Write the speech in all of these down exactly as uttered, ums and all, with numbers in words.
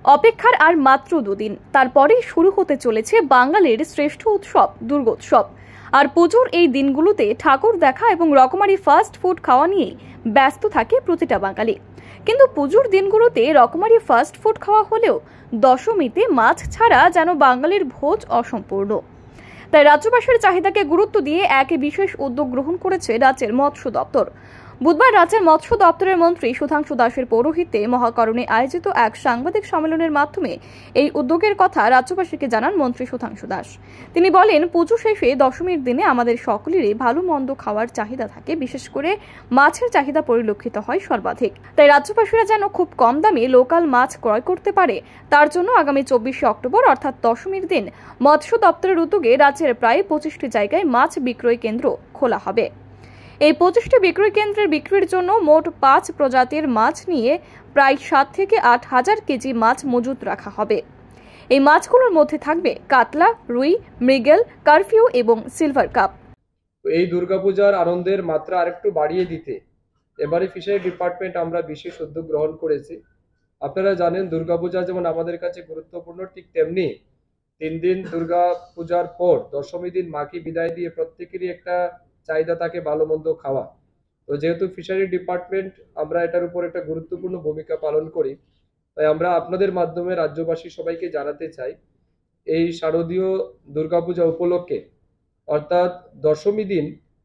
অপেক্ষার আর মাত্র দুদিন, তারপরেই শুরু হতে চলেছে বাঙালির শ্রেষ্ঠ উৎসব দুর্গোৎসব। আর পুজোর এই দিনগুলোতে ঠাকুর দেখা এবং রকমারি ফাস্ট ফুড খাওয়া নিয়ে ব্যস্ত থাকে প্রতিটা বাঙালি। কিন্তু পুজোর দিনগুলোতে রকমারি ফাস্ট ফুড খাওয়া হলেও দশমীতে মাছ ছাড়া যেন বাঙালির ভোজ অসম্পূর্ণ। তাই রাজ্যবাসীর চাহিদাকে গুরুত্ব দিয়ে এক বিশেষ উদ্যোগ গ্রহণ করেছে রাজ্যের মৎস্য দপ্তর। বুধবার রাজ্যের মৎস্য দপ্তরের মন্ত্রী সুধাংশু দাসের পৌরোহিত্যে মহাকরণে আয়োজিত এক সাংবাদিক সম্মেলনের মাধ্যমে এই উদ্যোগের কথা রাজ্যবাসীকে জানান মন্ত্রী সুধাংশু দাস। তিনি বলেন, পুজো শেষে দশমীর দিনে আমাদের সকলেরই ভালো মন্দ খাওয়ার চাহিদা থাকে, বিশেষ করে মাছের চাহিদা পরিলক্ষিত হয় সর্বাধিক। তাই রাজ্যবাসীরা যেন খুব কম দামে লোকাল মাছ ক্রয় করতে পারে, তার জন্য আগামী চব্বিশে অক্টোবর অর্থাৎ দশমীর দিন মৎস্য দপ্তরের উদ্যোগে রাজ্যের প্রায় পঁচিশটি জায়গায় মাছ বিক্রয় কেন্দ্র খোলা হবে। এই পঁচিশটি বিক্রয় কেন্দ্রের বিক্রির জন্য মোট পাঁচ প্রজাতির মাছ নিয়ে প্রায় সাত থেকে আট হাজার কেজি মাছ মজুত রাখা হবে। এই মাছগুলোর মধ্যে থাকবে কাতলা, রুই, মৃগেল, কারফিউ এবং সিলভার কাপ। এই দুর্গাপূজার আনন্দের মাত্রা আরেকটু বাড়িয়ে দিতে এবারে ফিশারি ডিপার্টমেন্ট আমরা বিশেষ উদ্যোগ গ্রহণ করেছি। আপনারা জানেন, দুর্গাপূজা যেমন আমাদের কাছে গুরুত্বপূর্ণ, ঠিক তেমনি তিন দিন দুর্গা পূজার পর দশমী দিন মাকে বিদায় দিয়ে প্রত্যেকেরই একটা চাহিদা থাকে ভালো মন্দ খাওয়া। তো যেহেতু ফিশারি ডিপার্টমেন্ট আমরা এটার উপর একটা গুরুত্বপূর্ণ ভূমিকা পালন করি, তাই আমরা আপনাদের মাধ্যমে রাজ্যবাসী সবাইকে জানাতে চাই, এই শারদীয় দুর্গাপূজা উপলক্ষে অর্থাৎ দশমী দিন,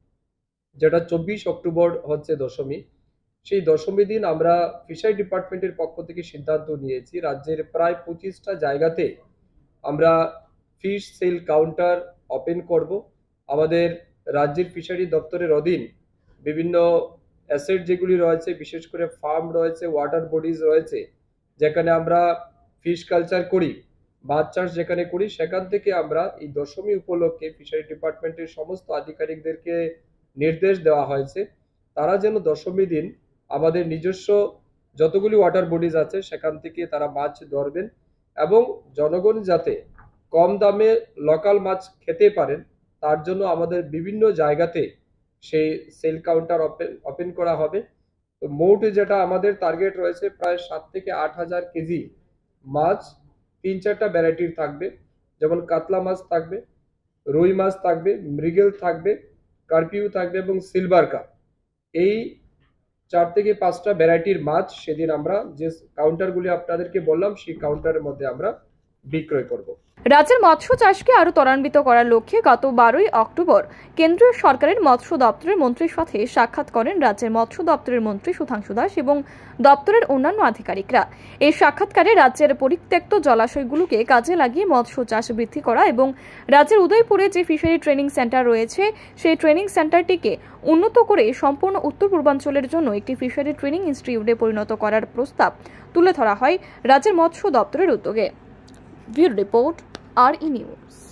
যেটা চব্বিশ অক্টোবর হচ্ছে দশমী, সেই দশমী দিন আমরা ফিশারি ডিপার্টমেন্টের পক্ষ থেকে সিদ্ধান্ত নিয়েছি রাজ্যের প্রায় পঁচিশটা জায়গাতে আমরা ফিশ সেল কাউন্টার ওপেন করব। আমাদের রাজ্যের ফিশারি দপ্তরের অধীন বিভিন্ন অ্যাসেট যেগুলি রয়েছে, বিশেষ করে ফার্ম রয়েছে, ওয়াটার বডিজ রয়েছে, যেখানে আমরা ফিশ কালচার করি, মাছ চাষ যেখানে করি, সেখান থেকে আমরা এই দশমী উপলক্ষে ফিশারি ডিপার্টমেন্টের সমস্ত আধিকারিকদেরকে নির্দেশ দেওয়া হয়েছে তারা যেন দশমী দিন আমাদের নিজস্ব যতগুলি ওয়াটার বডিজ আছে সেখান থেকে তারা মাছ ধরবেন এবং জনগণ যাতে কম দামে লোকাল মাছ খেতে পারেন তার জন্য আমাদের বিভিন্ন জায়গাতে সেই সেল কাউন্টার ওপেন ওপেন করা হবে। তো মোট যেটা আমাদের টার্গেট রয়েছে প্রায় সাত থেকে আট হাজার কেজি মাছ, তিন চারটা ভ্যারাইটির থাকবে, যেমন কাতলা মাছ থাকবে, রুই মাছ থাকবে, মৃগেল থাকবে, কার্পিউ থাকবে এবং সিলভার কাপ। এই চার থেকে পাঁচটা ভ্যারাইটির মাছ সেদিন আমরা যে কাউন্টারগুলি আপনাদেরকে বললাম সেই কাউন্টারের মধ্যে আমরা বিক্রয় করব। রাজ্যের মৎস্য চাষকে আরো ত্বরান্বিত করার লক্ষ্যে গত বারোই অক্টোবর কেন্দ্রীয় সরকারের মৎস্য দপ্তরের মন্ত্রীর সাথে সাক্ষাৎ করেন রাজ্যের মৎস্য দপ্তরের মন্ত্রী সুধাংশু দাস এবং দপ্তরের অন্যান্য আধিকারিকরা। এই সাক্ষাৎকারে রাজ্যের পরিত্যক্ত জলাশয়গুলোকে কাজে লাগিয়ে মৎস্য চাষ বৃদ্ধি করা এবং রাজ্যের উদয়পুরে যে ফিশারি ট্রেনিং সেন্টার রয়েছে সেই ট্রেনিং সেন্টারটিকে উন্নত করে সম্পূর্ণ উত্তর পূর্বাঞ্চলের জন্য একটি ফিশারি ট্রেনিং ইনস্টিটিউটে পরিণত করার প্রস্তাব তুলে ধরা হয় রাজ্যের মৎস্য দপ্তরের উদ্যোগে। Bureau report, R E news.